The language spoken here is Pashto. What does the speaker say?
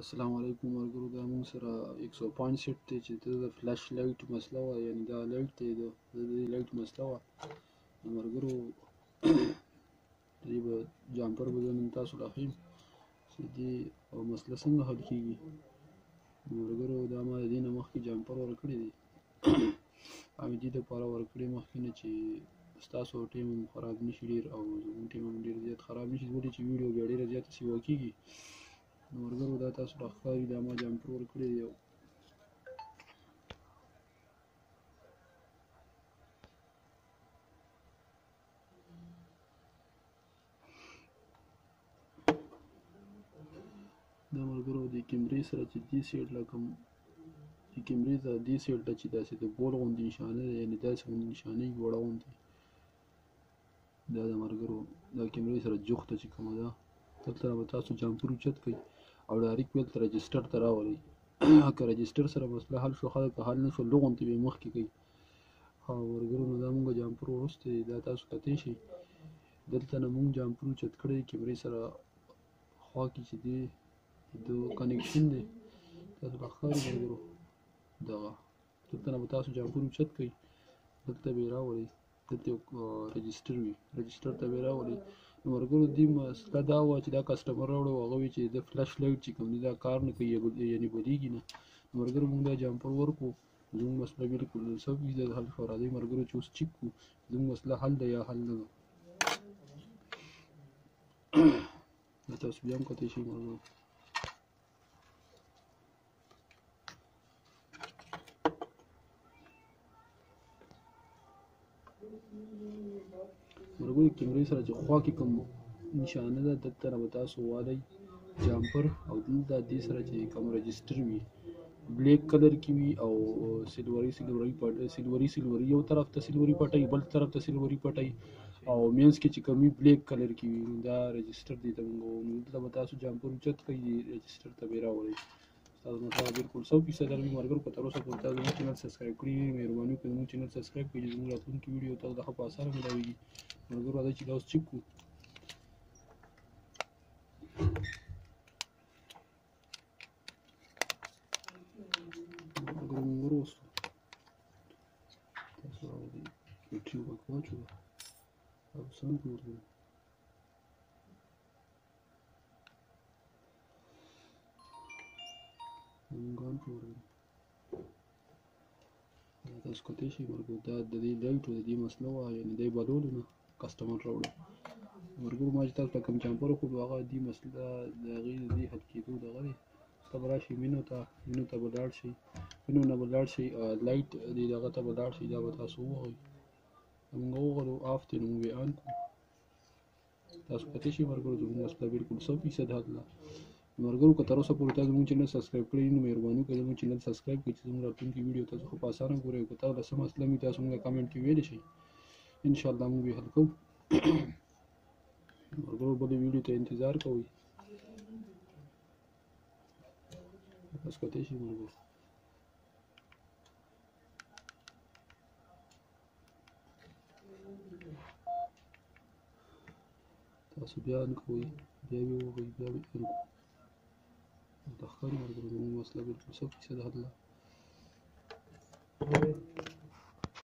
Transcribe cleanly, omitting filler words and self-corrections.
السلام علیکم ملګرو، دا موږ سره 105 سیټ دی چې د فلش لایټ مسله وه، یعنې دا لایټ دی د دې لایټ مسله وه. نو ملګرو دې به جامپر به زه نن تاسو ته ښیم چې دې مسله څنګه حل کېږي. نو ملګرو دا ما د دې نه مخکې جامپر ورکړی دی او دې دپاره ورکړی مخکې نه چې ستاسو ټیم هم خراب نه شي ډېر او زموږ ټیم هم ډېر زیات خراب نه شي، ولې چې ویډیو بیا ډېره زیاته سیوا کېږي. نو ملګرو دا تاسو ته ښکاري دا ما جامپر ورکړی دی. دا ملګرو د کیمرې سره چې دې سیټ له کوم د کیمرې ته دې سیټ ته چې داسې د بول غوندې نشانه دی، یعنې داسې غوندې نشانه وي وړه غوندې، دا د ملګرو دا کیمرې سره جوخته چې کومه ده، دلته به تاسو جامپر اوچت کړئ او ډایرکټ بیلته رجسټر ته راولئ. که رجسټر سره مسله حل شو ښه ده، که حل نه شو لغونتې به یې مخکې کوئ. او ملګرو نو دا مونږ جامپر وروسته دا تاسو کتی شئ، دلته نه مونږ جامپر اوچت کړی کیمرې سره خوا کې چې دی د کنیکشن دی تاسو ته ښکاري ملګرو، دغه دلته نه به تاسو جامپر اوچت کړئ، دلته به یې راولئ، دلته یو رجسټر وي، رجسټر ته به یې راولئ. نو ملګرو دې مسله دا وه چې دا کسټمر راوړی و، هغه وایي چې د فلش لایټ چې کوم دی دا کار نه کوي، یعنې بلیږي نه. نو ملګرو مونږ دا جامپر ورکړو، زموږ مسله بالکل 100% حل شوه. راځئ ملګرو چې اوس چیک کړو زموږ مسله حل ده یا حل نه ده. دا تاسو بیا هم کتی شئ ملګرو. ملګرو کیمرې سره چې خوا کې کوم نشانه ده دلته نه به تاسو والئ جامپر، او دلته دې سره چې کوم رجسټر وي بلیک کلر کې وي او سلوري یو طرف ته سلوري پټۍ بل طرف ته سلوري پټۍ او منځ کې چې کوم وي بلیک کلر کې وي، دا رجسټر دی ته مونږ وایو. نو دلته به تاسو جامپر اوچت کړئ، رجسټر ته به یې راولئ. ستاسو مسله بالکل 100% حل وي. ملګرو که تر اوسه پورې تاسو زموږ چینل سبسکرایب کړي وي، مهرباني وکړئ زموږ چینل سبسکرایب کړئ چې زموږ راتلونکي ویډیو تاسو ته ښه په اسانه ملاویږي. ملګرو راځئ چې دا اوس چیک کړو. ملګرو مونږ وروستو تاسو راولئ بیټري ورک واچوه او سم کړو ملګرو. مونږ آن کړو ملګرو. دا تاسو کتی شئ ملګرو، دا د دې لایټ و د دې مسله وه، یعنې دی بلولو نه کسټمر راوړو. ملګرو ما چې تاسو ته کوم جامپر وښودو هغه دې مسله د هغې د دې حل کېدو دغه دی. ته به راشئ مینو ته به لاړ شئ، مینو نه به لاړ شئ، لایټ دې دغه ته به لاړ شئ، دا به تاسو ووهئ. که مونږ ووهلو آف دی نو مونږ به یې آن کړو. تاسو کتی شئ ملګرو زموږ مسله بالکل 100% حل ده. ملګرو که تر اوسه پورې تاسو زموږ چینل سبسکرایب کړی نو مهرباني وکړئ زموږ چینل سبسکرایب کړئ چې زموږ راتلونکي ویډیو تاسو ښه په اسانه ګورئ. او که تاسو له څه مسله وي تاسو مونږ ته کامنټ کې ویلی شئ، انشاءالله مونږ به یې حل کوو. ملګرو بلې ویډیو ته انتظار کوئ. تاسو کتی شئ ملګرو. تاسو بیا آن کوئ، بیا یې ووهئ، بیا به یې آن کړو. ته ښکاري ملګرو زموږ مسله بالکل 100% حل ده.